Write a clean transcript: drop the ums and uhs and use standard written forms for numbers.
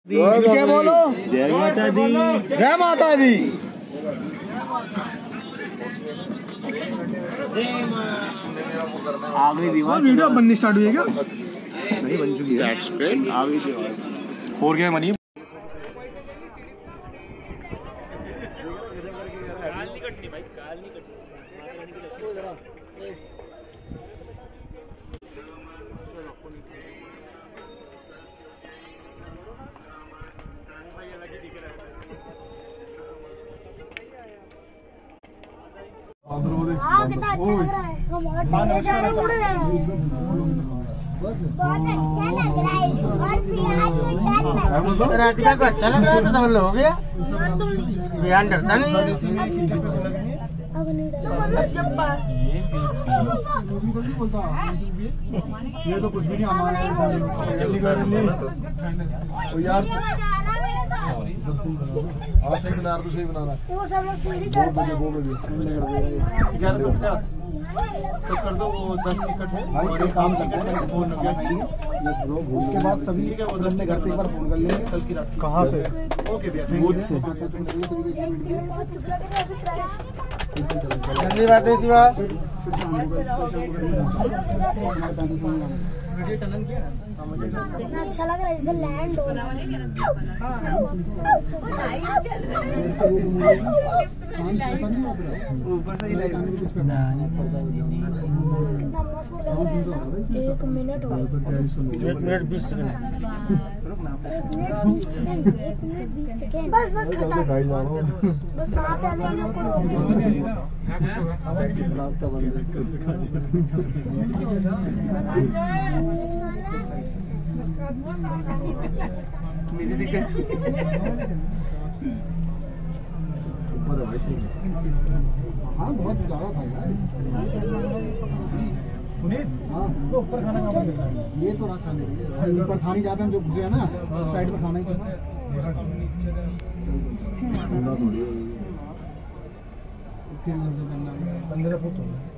क्या बोलो? जय माता दी। जय माता दी। आगे दीवार वीडियो बननी स्टार्ट हुई है क्या? नहीं बन चुकी है। आगे दीवार 4K बनी है। कितना अच्छा लग रहा है। बहुत अच्छा लग रहा है। राधिका को अच्छा लग रहा है तो समझ लो हो गया। ध्यान डरता नहीं है। ये तो कुछ भी नहीं हमारा यार। हाँ सही बना रहा, तू सही बना रहा। वो सब लोग सीढ़ी चढ़ते हैं। 1150 तो कर दो। वो 10 टिकट है और एक काम करते हैं फोन हो गया उसके बाद सभी ठीक है। वो 10 ने घर पे एक बार फोन कर लेंगे कल की रात। कहाँ से? ओके भैया बूथ से। जल्दी बात है शिवा। वीडियो चलन क्या है? कितना अच्छा लग रहा है जैसे लैंड हो रहा है। ऊपर से ही लाइव कितना मस्त लग रहा है। 1 मिनट हो गया। 1 मिनट 20 सेकंड। 1 minute 20 second. बस खत्म। बस वहाँ पे अभी हम लोग को रोक दो। रास्ता बंद मेरी दिक्कत हाँ बहुत ज्यादा था यार। हाँ तो ऊपर खाना कहाँ मिलता है? ये तो रात खाने ऊपर खाने जहाँ पे हम जो घुसे हैं ना साइड में खाना ही था। 15 फुट